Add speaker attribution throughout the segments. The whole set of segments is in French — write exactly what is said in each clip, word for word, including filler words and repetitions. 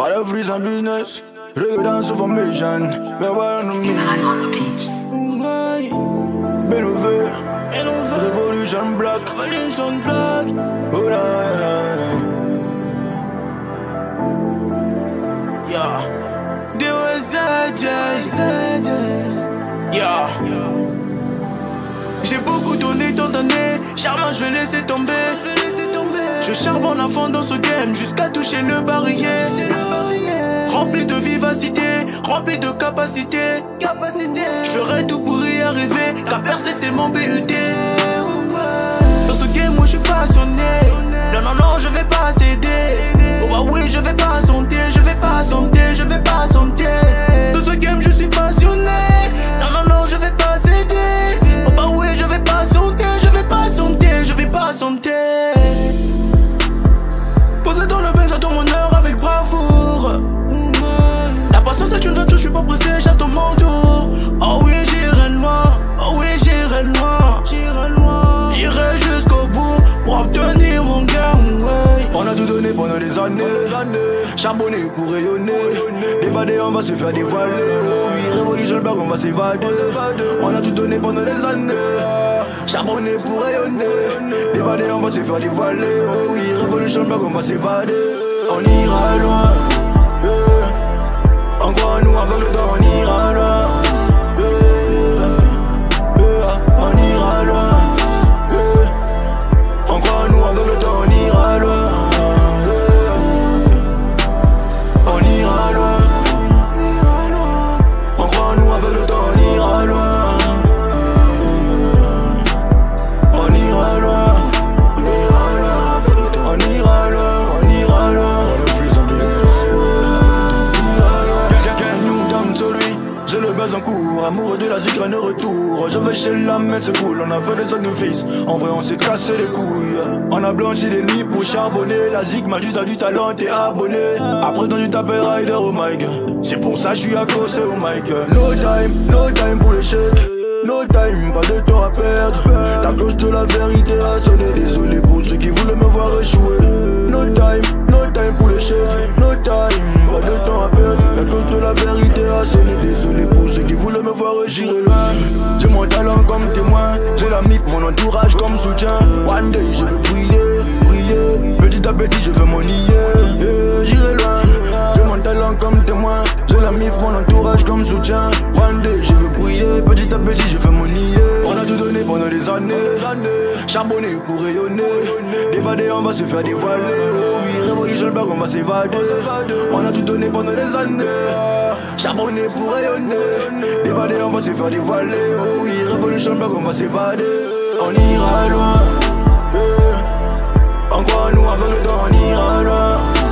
Speaker 1: All of freeze and business. Reggae dance formation. Me why on me. Benové. Revolution black. Revolution black. Oh na na na. Yeah. D O S J. Yeah. J'ai beaucoup donné tant d'années. Charmant, je vais laisser tomber. Je charbonne à fond dans ce game jusqu'à toucher le barillet. Rempli de vivacité, rempli de capacité. Je ferai tout pour y arriver, car percer c'est mon B U T. Dans ce game moi je suis passionné. Non non non je vais pas céder. Oh bah oui je vais pas sonder, je vais pas sonder, je vais pas sonder. Dans ce game je suis passionné. Non non non je vais pas céder. Oh bah oui je vais pas sonder, je vais pas sonder, je vais pas sonder. Posé dans le benz, j'attends mon heure avec bravoure. La patience est une voiture, je suis pas pressé, j'attends mon tour. Oh oui j'irai loin, oh oui j'irai loin. J'irai jusqu'au bout pour obtenir mon gain, ouais. On a tout donné pendant des années, charbonné pour rayonner. Évadé, on va se faire dévoiler. Oh oui, révolution black, on va s'évader. On a tout donné pendant des années, charbonné pour rayonner. Évadé, on va se faire dévoiler. Oh oui, révolution black, on va s'évader. On ira loin, yeah. On croit nous avec le temps, on ira loin, yeah. Yeah. On ira loin, yeah. On croit nous avec le temps, on ira loin, yeah. On ira loin, on croit nous avec le temps, on ira loin. En cours, amoureux de la zik, rien de retour. Je vais chez la mais c'est cool, on a fait des sacrifices. En vrai on s'est cassé les couilles. On a blanchi les nuits pour charbonner. La zik m'a juste a du talent, t'es abonné. Après quand tu t'appelles Rider au mic, c'est pour ça que je suis accroché au mic. No time, no time pour l'échec. No time, pas de temps à perdre. La cloche de la vérité a sonné. Désolé pour ceux qui voulaient me voir échouer. No time, no time pour l'échec. No time, pas de temps à perdre. La cloche de la vérité a sonné. Désolé pour ceux qui voulaient me voir échouer. Loin, j'ai mon talent comme témoin. J'ai la mif, mon entourage comme soutien. One day je veux briller, briller. Petit à petit je veux m'en nier, yeah. J'irai loin, j'ai mon talent comme témoin. J'ai la mif, mon entourage comme soutien. One day je veux briller, petit à petit je fais mon nier. On a tout donné pendant des années, charbonné pour rayonner. Évadé, on va se faire dévoiler. Oh oui, révolution black, on va s'évader. On a tout donné pendant des années, charbonné pour rayonner. Évadé, on va se faire dévoiler. Oh oui, révolution black, on va s'évader. On ira loin, yeah. On croit nous avec le temps, on ira loin,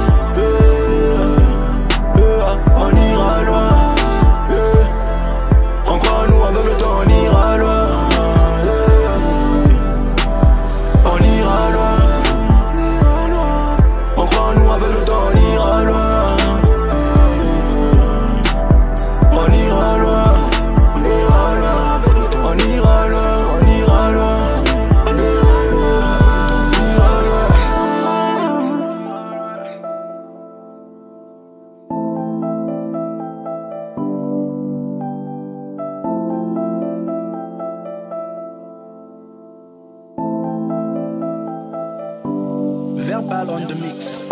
Speaker 1: yeah. Yeah. On ira loin, yeah. On croit nous avec le temps, on ira loin, yeah. On ira loin, on croit nous avec le temps, on ira loin. On ira loin, on ira loin, on ira loin, on ira loin, on ira loin, on ira loin. Verbal on the mix.